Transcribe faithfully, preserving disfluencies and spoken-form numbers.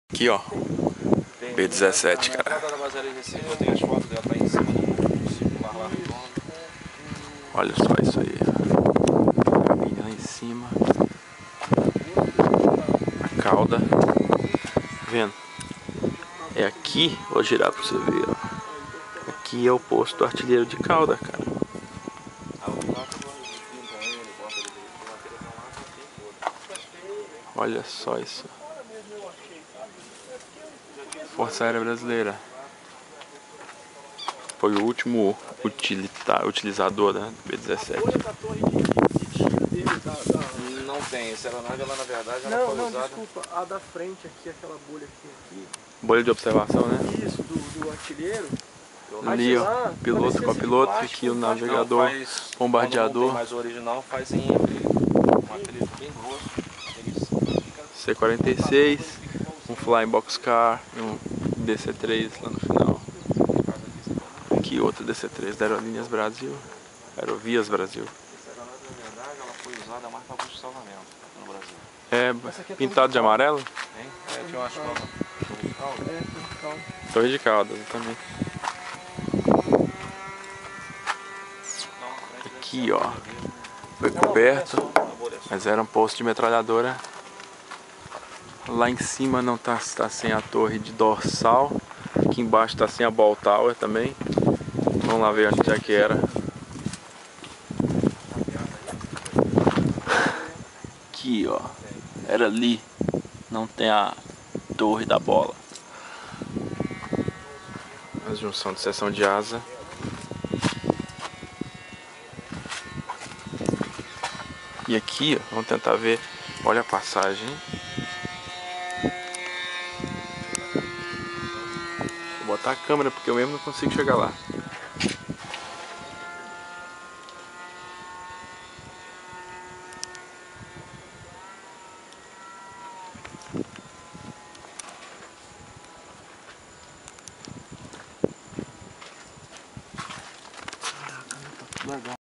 Aqui, ó. B dezessete, cara. Olha só isso aí. Cabine lá em cima. A cauda. Tá vendo? É aqui, vou girar pra você ver, ó. Aqui é o posto do artilheiro de cauda, cara. Olha só isso. Força Aérea Brasileira. Foi o último utilita, utilizador, né, do B dezessete. Não tem, essa aeronave ela na verdade ela não, foi não, usada... desculpa, a da frente aqui, aquela bolha que tem aqui. Bolha de observação, né? Isso, do, do artilheiro. Ali, ó, piloto, copiloto, aqui o navegador, faz, bombardeador. não tem mais o original, faz em um acrílico bem grosso. C quarenta e seis, um Flying Boxcar e um D C três lá no final. Aqui outro D C três da Aerolíneas Brasil, Aerovias Brasil. Essa aeronave na verdade ela foi usada a marca de salvamento no Brasil. É, pintado de amarelo? Tem? É, tinha uma escola. Torre de Caldas, também. Aqui, ó, foi coberto, mas era um posto de metralhadora. Lá em cima não tá, tá sem a torre de dorsal. Aqui embaixo tá sem a ball tower também. Vamos lá ver onde é que era. Aqui, ó, era ali. Não tem a torre da bola. A junção de seção de asa. E aqui, ó, vamos tentar ver. Olha a passagem. Vou botar a câmera porque eu mesmo não consigo chegar lá. Legal.